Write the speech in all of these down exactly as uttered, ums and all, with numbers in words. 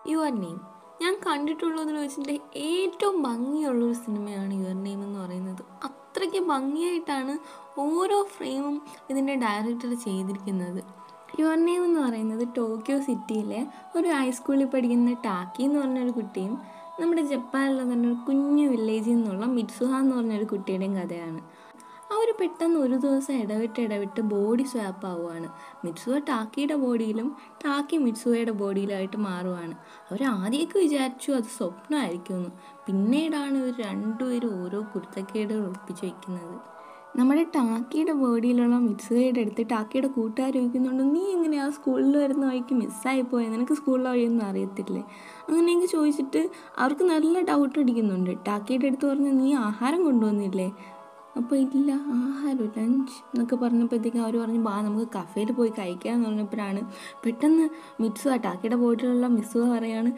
Your name. ഞാൻ കണ്ടിട്ടുള്ളതിൽ വെച്ചിട്ട് ഏറ്റവും ഭംഗിയുള്ളൊരു സിനിമയാണ് യുവർ നെയിം എന്ന് പറയുന്നത്. അത്രയ്ക്ക് ഭംഗിയായിട്ടാണ് ഓരോ ഫ്രെയിമും ഇതിൻ്റെ ഡയറക്ടർ ചെയ്തിരിക്കുന്നത്. യുവർ നെയിം എന്ന് പറയുന്നത് ടോക്കിയോ സിറ്റിയിലെ ഒരു ഹൈസ്കൂളിൽ പഠിക്കുന്ന ടാക്കി എന്ന് പറഞ്ഞൊരു കുട്ടിയും നമ്മുടെ ജപ്പാനിലെ തന്നെ ഒരു കുഞ്ഞു വില്ലേജിൽ നിന്നുള്ള മിറ്റ്സുഹ എന്ന് പറഞ്ഞൊരു കുട്ടിയുടെയും കഥയാണ്. അവർ പെട്ടെന്ന് ഒരു ദിവസം ഇടവിട്ട് ഇടവിട്ട് ബോഡി സ്വാപ്പ് ആവുകയാണ്. മിറ്റ്സുഹ ടാക്കിയുടെ ബോഡിയിലും ടാക്കി മിറ്റ്സുഹയുടെ ബോഡിയിലായിട്ട് മാറുവാണ്. അവർ ആദ്യമൊക്കെ വിചാരിച്ചു അത് സ്വപ്നമായിരിക്കുമെന്ന്. പിന്നീടാണ് ഇവർ രണ്ടുപേരും ഓരോ കുരുത്തക്കേടുകൾ ഒളിപ്പിച്ച് വയ്ക്കുന്നത്. നമ്മുടെ ടാക്കിയുടെ ബോഡിയിലുള്ള മിറ്റ്സുഹയുടെ അടുത്ത് ടാക്കിയുടെ കൂട്ടുകാർ ചോദിക്കുന്നുണ്ട്, നീ എങ്ങനെയാണ് സ്കൂളിൽ വരുന്ന വഴിക്ക് മിസ്സായി പോയത്, നിനക്ക് സ്കൂളിലെ വഴിയൊന്നും അറിയത്തില്ലേ? അങ്ങനെയൊക്കെ ചോദിച്ചിട്ട് അവർക്ക് നല്ല ഡൗട്ട് അടിക്കുന്നുണ്ട്. ടാക്കിയുടെ അടുത്ത് പറഞ്ഞു, നീ ആഹാരം കൊണ്ടുവന്നില്ലേ? അപ്പോൾ ഇല്ല, ആഹാരം ലഞ്ച് എന്നൊക്കെ പറഞ്ഞപ്പോഴത്തേക്കും അവർ പറഞ്ഞു, ബാ നമുക്ക് കഫേയിൽ പോയി കഴിക്കാമെന്ന് പറഞ്ഞപ്പോഴാണ് പെട്ടെന്ന് മിറ്റ്സുഹ ടാക്കിയുടെ ബോഡിയിലുള്ള മിറ്റ്സുഹ പറയാണ്,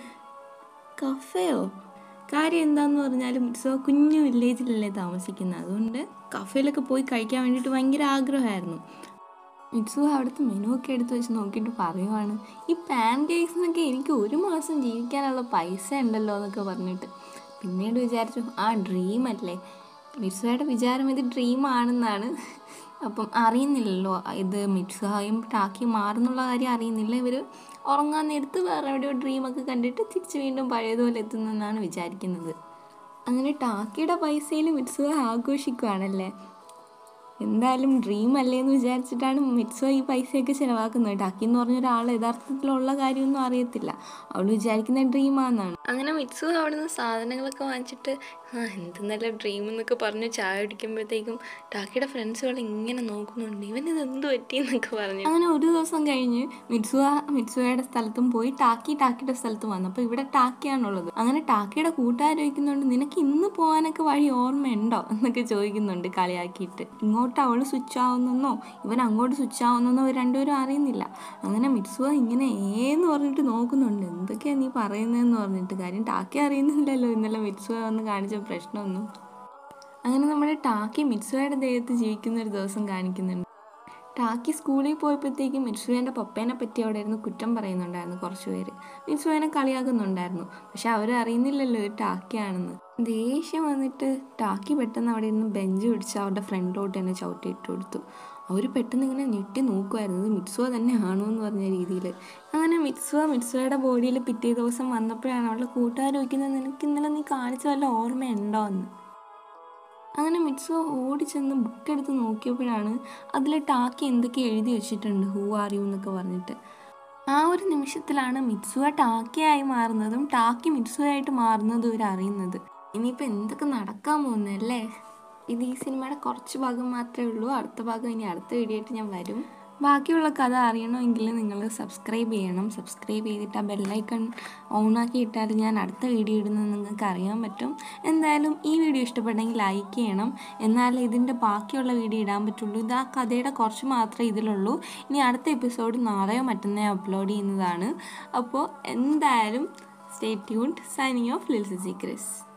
കഫേയോ? കാര്യം എന്താന്ന് പറഞ്ഞാൽ മിറ്റ്സുഹ കുഞ്ഞു വില്ലേജിലല്ലേ താമസിക്കുന്നത്, അതുകൊണ്ട് കഫേയിലൊക്കെ പോയി കഴിക്കാൻ വേണ്ടിയിട്ട് ഭയങ്കര ആഗ്രഹമായിരുന്നു. മിറ്റ്സുഹ അവിടുത്തെ മെനു ഒക്കെ എടുത്ത് വെച്ച് നോക്കിയിട്ട് പറയുവാണ്, ഈ പാൻ കേക്സിനൊക്കെ എനിക്ക് ഒരു മാസം ജീവിക്കാനുള്ള പൈസ ഉണ്ടല്ലോ എന്നൊക്കെ പറഞ്ഞിട്ട്. പിന്നീട് വിചാരിച്ചു, ആ ഡ്രീം അല്ലേ. മിറ്റ്സുഹയുടെ വിചാരം ഇത് ഡ്രീമാണെന്നാണ്. അപ്പം അറിയുന്നില്ലല്ലോ ഇത് മിറ്റ്സുഹയും ടാക്കിയും മാറുന്നുള്ള കാര്യം അറിയുന്നില്ല. ഇവർ ഉറങ്ങാൻ നേരത്ത് വേറെ എവിടെയോ ഡ്രീമൊക്കെ കണ്ടിട്ട് തിരിച്ച് വീണ്ടും പഴയതുപോലെ എത്തുന്നെന്നാണ് വിചാരിക്കുന്നത്. അങ്ങനെ ടാക്കിയുടെ പൈസയിൽ മിറ്റ്സുഹ ആഘോഷിക്കുകയാണല്ലേ. എന്തായാലും ഡ്രീം അല്ലേന്ന് വിചാരിച്ചിട്ടാണ് മിറ്റ്സുഹ ഈ പൈസയൊക്കെ ചിലവാക്കുന്നത്. ടാക്കി എന്ന് പറഞ്ഞ ഒരാൾ യഥാർത്ഥത്തിലുള്ള കാര്യമൊന്നും അറിയത്തില്ല, അവൾ വിചാരിക്കുന്ന ഡ്രീമാണെന്നാണ്. അങ്ങനെ മിറ്റ്സുഹ അവിടെ നിന്ന് സാധനങ്ങളൊക്കെ വാങ്ങിച്ചിട്ട് ആ എന്ത് നല്ല ഡ്രീം എന്നൊക്കെ പറഞ്ഞ് ചായ കുടിക്കുമ്പോഴത്തേക്കും ടാക്കിയുടെ ഫ്രണ്ട്സുകൾ ഇങ്ങനെ നോക്കുന്നുണ്ട്, ഇവൻ ഇത് എന്ത് പറ്റിയെന്നൊക്കെ പറഞ്ഞു. അങ്ങനെ ഒരു ദിവസം കഴിഞ്ഞ് മിറ്റ്സുഹ മിറ്റ്സുഹയുടെ സ്ഥലത്തും പോയി ടാക്കി ടാക്കിയുടെ സ്ഥലത്തും വന്നു. അപ്പോൾ ഇവിടെ ടാക്കിയാണുള്ളത്. അങ്ങനെ ടാക്കിയുടെ കൂട്ടുകാർ ചോദിക്കുന്നുണ്ട്, നിനക്ക് ഇന്ന് പോകാനൊക്കെ വഴി ഓർമ്മയുണ്ടോ എന്നൊക്കെ ചോദിക്കുന്നുണ്ട് കളിയാക്കിയിട്ട്. ഇങ്ങോട്ട് അവൾ സ്വിച്ച് ആവുന്നെന്നോ ഇവൻ അങ്ങോട്ട് സ്വിച്ച് ആവുന്നെന്നോ രണ്ടുപേരും അറിയുന്നില്ല. അങ്ങനെ മിറ്റ്സുഹ ഇങ്ങനെ ഏന്ന് പറഞ്ഞിട്ട് നോക്കുന്നുണ്ട്, എന്തൊക്കെയാണ് നീ പറയുന്നതെന്ന് പറഞ്ഞിട്ട്. കാര്യം ടാക്കി അറിയുന്നില്ലല്ലോ ഇന്നലെ മിറ്റ്സുഹ വന്ന് കാണിച്ച പ്രശ്നമൊന്നും. അങ്ങനെ നമ്മുടെ ടാക്കി മിറ്റ്സുഹയുടെ ദേഹത്ത് ജീവിക്കുന്ന ഒരു ദിവസം കാണിക്കുന്നുണ്ട്. ടാക്കി സ്കൂളിൽ പോയപ്പോഴത്തേക്കും മിറ്റ്സുഹേൻ്റെ പപ്പേനെ പറ്റി അവിടെ ഇരുന്ന് കുറ്റം പറയുന്നുണ്ടായിരുന്നു കുറച്ച് പേര്. മിറ്റ്സുഹേനെ കളിയാക്കുന്നുണ്ടായിരുന്നു. പക്ഷെ അവർ അറിയുന്നില്ലല്ലോ ഇത് ടാക്കിയാണെന്ന്. ദേഷ്യം വന്നിട്ട് ടാക്കി പെട്ടെന്ന് അവിടെ ഇരുന്ന് ബെഞ്ച് പിടിച്ച് അവരുടെ ഫ്രണ്ടിലോട്ട് തന്നെ ചവിട്ടിയിട്ട് കൊടുത്തു. അവർ പെട്ടെന്ന് ഇങ്ങനെ ഞെട്ടി നോക്കുമായിരുന്നു, ഇത് മിറ്റ്സുഹ തന്നെ ആണോ എന്ന് പറഞ്ഞ രീതിയിൽ. അങ്ങനെ മിറ്റ്സുഹ മിറ്റ്സുഹയുടെ ബോഡിയിൽ പിറ്റേ ദിവസം വന്നപ്പോഴാണ് അവളുടെ കൂട്ടുകാർ ചോദിക്കുന്നത്, നിനക്ക് ഇന്നലെ നീ കാണിച്ച വല്ല ഓർമ്മയുണ്ടോ എന്ന്. അങ്ങനെ മിറ്റ്സുഹ ഓടിച്ചെന്ന് ബുക്ക് എടുത്ത് നോക്കിയപ്പോഴാണ് അതിൽ ടാക്കി എന്തൊക്കെ എഴുതി വെച്ചിട്ടുണ്ട്, ഹൂ ആർ യു എന്നൊക്കെ പറഞ്ഞിട്ട്. ആ ഒരു നിമിഷത്തിലാണ് മിറ്റ്സുഹ ടാക്കിയായി മാറുന്നതും ടാക്കി മിറ്റ്സുഹയായിട്ട് മാറുന്നതും ഇവർ അറിയുന്നത്. ഇനിയിപ്പോൾ എന്തൊക്കെ നടക്കാൻ പോകുന്നല്ലേ. ഇത് ഈ സിനിമയുടെ കുറച്ച് ഭാഗം മാത്രമേ ഉള്ളൂ. അടുത്ത ഭാഗം ഇനി അടുത്ത വീഡിയോ ആയിട്ട് ഞാൻ വരും. ബാക്കിയുള്ള കഥ അറിയണമെങ്കിൽ നിങ്ങൾ സബ്സ്ക്രൈബ് ചെയ്യണം. സബ്സ്ക്രൈബ് ചെയ്തിട്ട് ആ ബെല്ലൈക്കൺ ഓണാക്കി ഇട്ടാൽ ഞാൻ അടുത്ത വീഡിയോ ഇടുന്നത് നിങ്ങൾക്ക് അറിയാൻ പറ്റും. എന്തായാലും ഈ വീഡിയോ ഇഷ്ടപ്പെട്ടെങ്കിൽ ലൈക്ക് ചെയ്യണം, എന്നാലേ ഇതിൻ്റെ ബാക്കിയുള്ള വീഡിയോ ഇടാൻ പറ്റുള്ളൂ. ഇത് ആ കഥയുടെ കുറച്ച് മാത്രമേ ഇതിലുള്ളൂ. ഇനി അടുത്ത എപ്പിസോഡ് നാളെയോ മറ്റന്നേ അപ്ലോഡ് ചെയ്യുന്നതാണ്. അപ്പോൾ എന്തായാലും സ്റ്റേ ട്യൂൺഡ്. സൈനിങ് ഓഫ് ലിൽസിസി ക്രിസ്.